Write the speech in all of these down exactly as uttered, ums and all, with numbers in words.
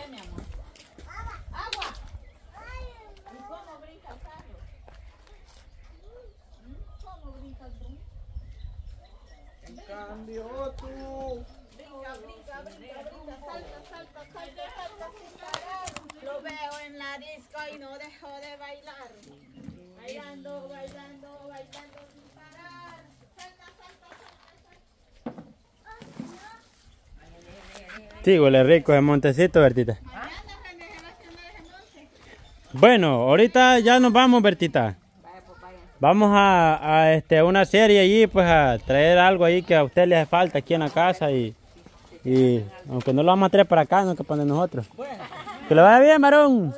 ¿Qué, mi amor? ¡Agua! ¿Y cómo brinca el carro? ¿Cómo brinca el brum? En cambio tú. Brinca, brinca, brinca, brinca, salta, salta, salta, salta sin parar. Lo veo en la disco y no dejo de bailar. Bailando, bailando, bailando sin parar. Salta, salta, salta, salta. Sí, huele rico ese montecito, Bertita. Bueno, ahorita ya nos vamos, Bertita. Vamos a, a este, una serie allí, pues a traer algo ahí que a usted le hace falta aquí en la casa y, y aunque no lo vamos a traer para acá, no que para nosotros. Que le vaya bien, varón.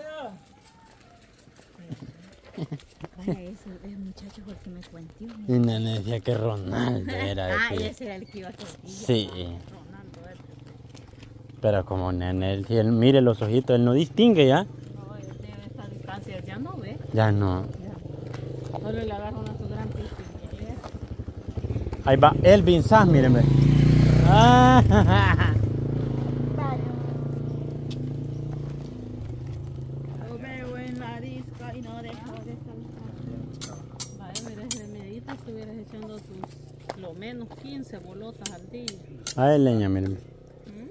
Vaya, ese, ese muchacho fue el que me cuenteó. Y me decía que Ronaldo era. Ah, que... ese era el que iba a Castilla. Sí. Ronaldo, él. Pero como nene, él, él mire los ojitos, él no distingue ya. No, él tiene esta distancia, ya no ve. Ya no. Ya. Solo le agarra una su gran pista. Ahí va Elvin Sass, mírenme. Ah, Lo veo en la disco y no dejo de saltar. Vaya, mira, ese medita estuvieras echando tus, lo menos quince bolotas al día. ahí leña, mírenme. ¿Mm?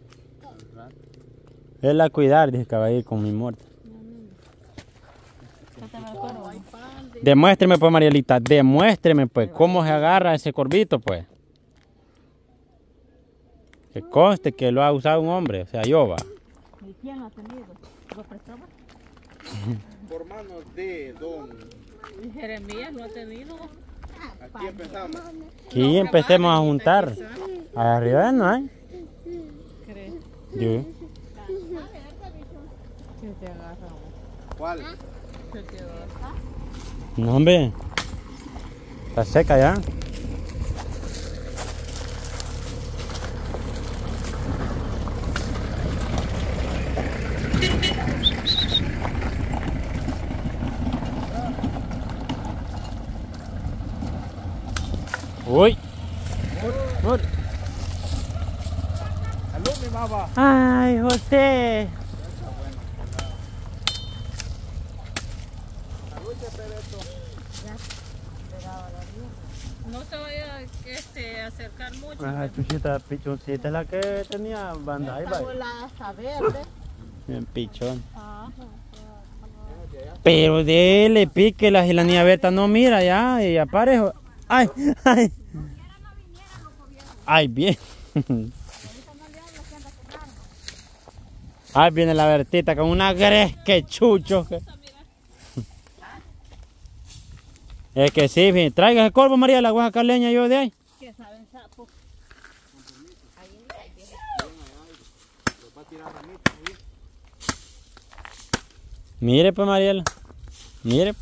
Él a cuidar, dije que va a ir con mi muerte. ¿Qué te me acuerdo? Demuéstreme pues, Marielita, demuéstreme pues cómo se agarra ese corvito pues. Que conste que lo ha usado un hombre, o sea, yo va. ¿Y quién lo ha tenido? ¿Lo prestaba? Por manos de don. ¿Y Jeremías lo ha tenido? Aquí empezamos. Aquí empecemos a juntar. Arriba no hay. ¿Crees? Yo. ¿Qué te agarra? ¿Cuál? ¿Qué te agarra? No, hombre. Está seca ya. Uy. Uy. Salud, mi mamá. Ay, José. Salud, Pereto. No se vaya este, a acercar mucho. Ay, chuchita, pichoncita es la que tenía banda. Ahí va. La verde. Bien pichón. Ajá. Pero dele pique la, la niña Berta no mira ya y aparejo. Ay, ay. Ay, bien. Ay, viene la Bertita con una gresque chucho. Es que sí, bien. Traiga ese corvo, María, la voy a sacar leña yo de ahí. ¿Qué saben sapo? Mire pues, Mariela. Mire.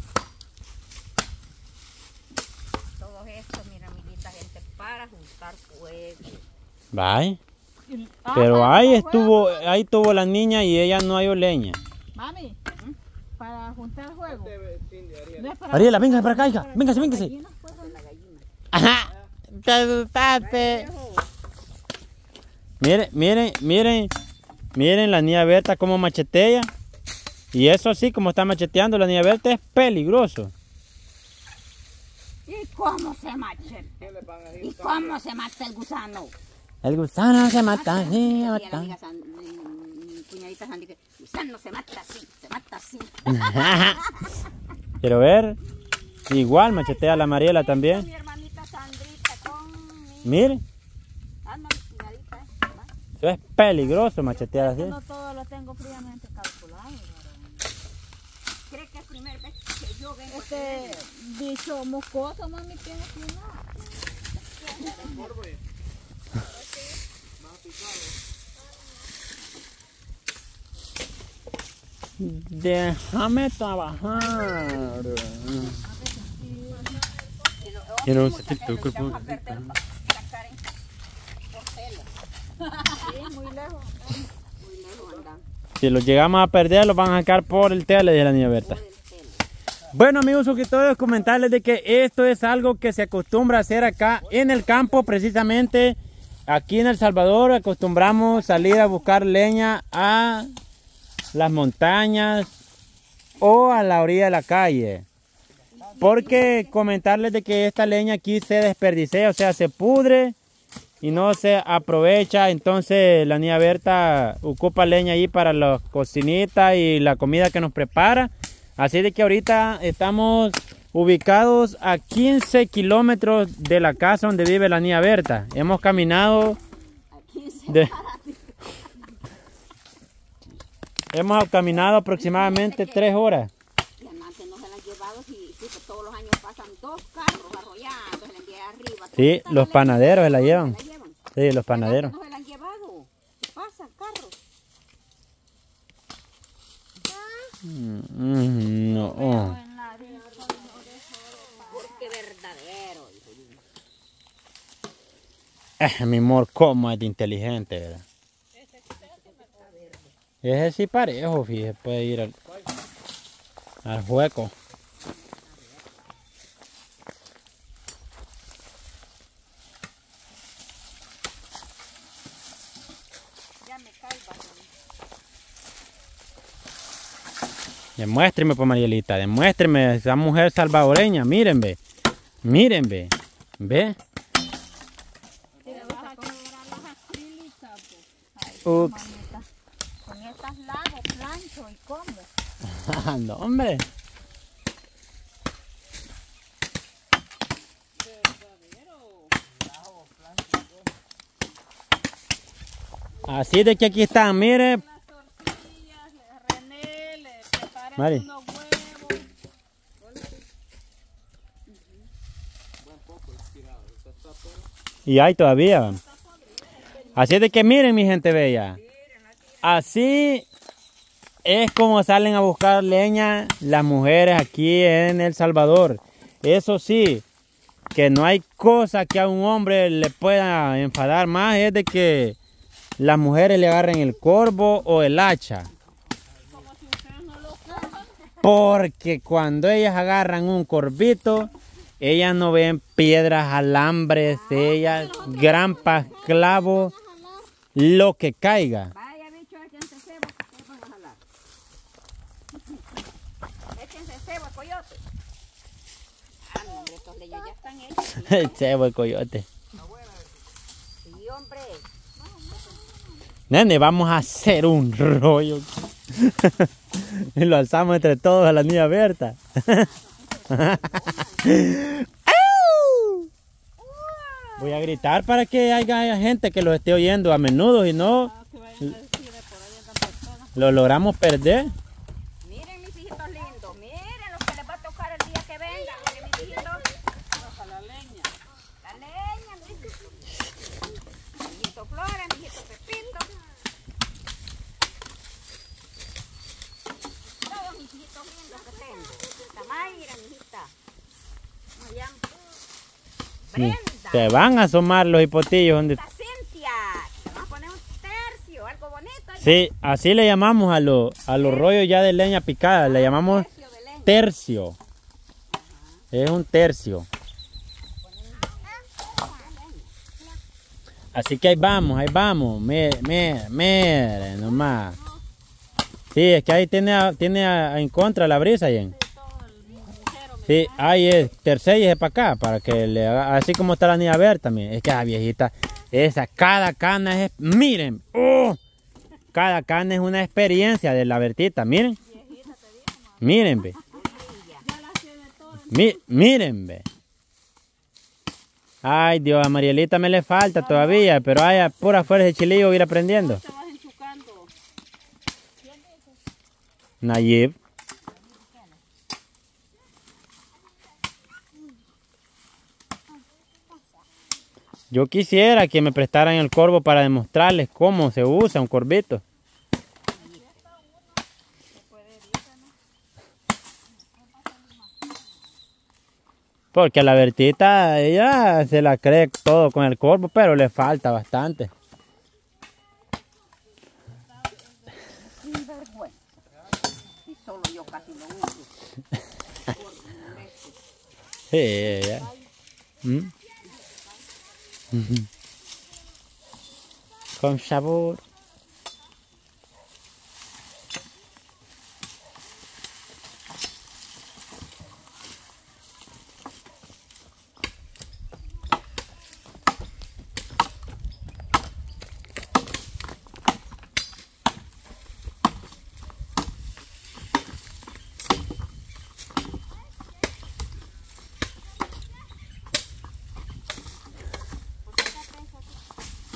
Todo esto, mira, mi linda gente, para juntar fuego. Bye. Pero ahí estuvo, ahí estuvo la niña y ella no halló leña. Mami, para juntar juego. No es para Ariela, venga para acá, hija. Véngase, véngase. gallinas, pues, la gallina. Ajá. Te asustaste. Miren, miren, miren. Miren la niña Berta como machetea. Y eso así como está macheteando la niña Berta es peligroso. ¿Y cómo se machete? ¿Y cómo se mata el gusano? El gusano se mata, sí, Y a la mata. amiga San- mi, mi cuñadita Sandy que el gusano se mata así, se mata así. Quiero ver. Igual machetea la Mariela también. Mi hermanita Sandrita con mi... Mire, Ah, no, mi cuñadita, ¿eh? ¿Va? eso es peligroso machetear así. No todo lo tengo fríamente calculado. ¿Cree que es primera vez que yo vengo Este bicho moscoso, mami, tiene que ir. Déjame trabajar. Quiero un setito, cuerpo. a perder la cara en por celos? Sí, muy lejos. Muy lejos andan. Si los llegamos a perder, los van a sacar por el tele de la niña Berta. Bueno, amigos suscriptores, comentarles de que esto es algo que se acostumbra a hacer acá en el campo, precisamente aquí en El Salvador acostumbramos salir a buscar leña a las montañas o a la orilla de la calle. Porque comentarles de que esta leña aquí se desperdicia, o sea, se pudre y no se aprovecha. Entonces la niña Berta ocupa leña ahí para la cocinita y la comida que nos prepara. Así de que ahorita estamos ubicados a quince kilómetros de la casa donde vive la niña Berta. Hemos caminado de... Hemos caminado aproximadamente tres horas. Y antes no se la han llevado, si, si todos los años pasan dos carros arrollados, se la envían arriba. Sí, los panaderos se la llevan. ¿Se la llevan? Sí, los panaderos. No se la han llevado, pasan carros. Mm, no. Porque verdadero. Eh, mi amor, cómo es de inteligente, ¿verdad? Ese sí parejo, fíjese, puede ir al, al hueco. Ya me calva. Demuéstreme, pues, Marielita, demuéstreme esa mujer salvadoreña. Miren, ve. Miren, ve. Ve. Ux. Con estas lavo, plancho y como. No, hombre. Así de que aquí están, mire. Las tortillas, le- René le prepara Mari. unos huevos. Y hay todavía. Así de que miren, mi gente bella. Así es como salen a buscar leña las mujeres aquí en El Salvador. Eso sí, que no hay cosa que a un hombre le pueda enfadar más es de que las mujeres le agarren el corvo o el hacha. Porque cuando ellas agarran un corvito, ellas no ven piedras, alambres, ellas, grampas, clavos, lo que caiga. Vaya, bicho, échense cebo, que van a jalar. Échense cebo, coyote. Ah, no, hombre, estos leyes ya están hechos. El cebo, el coyote. Sí, hombre. Nene, vamos a hacer un rollo. Y lo alzamos entre todos a la niña Berta. Voy a gritar para que haya gente que los esté oyendo a menudo y no lo logramos perder. Miren, mis hijitos lindos, miren lo que les va a tocar el día que vengan. Miren, mis hijitos. La leña. La leña, mis hijitos. Mijito Flora, mijito Pepito. Todos mis hijitos lindos que tengo. Esta Mayra, mijita. Allá. Brenda. Se van a asomar los hipotillos donde... Esta Cintia. Le vamos a poner un tercio, algo bonito. Sí, así le llamamos a, los a los rollos ya de leña picada, le llamamos Tercio de leña. tercio. Es un tercio. Así que ahí vamos, ahí vamos. Mire, mire, mire, nomás. Sí, es que ahí tiene, a- tiene a- en contra la brisa, Jen. Sí, ahí es, tercéllese para acá, para que le haga, así como está la niña Berta, mire. Es que la viejita, esa, cada cana es, miren, ¡oh! Cada cana es una experiencia de la Bertita, miren. Miren, ve. Mi- miren, ve. Ay, Dios, a Marielita me le falta todavía, pero ay, a pura fuerza de chilillo voy a ir aprendiendo. Te vas enchucando. Nayib. Yo quisiera que me prestaran el corvo para demostrarles cómo se usa un corvito. Porque a la Bertita, ella se la cree todo con el corvo, pero le falta bastante. Sin vergüenza. Y solo yo casi lo uso. Sí, ella. ¿Mm? Con sabor.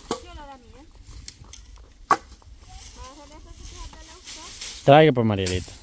Traiga por Marielita.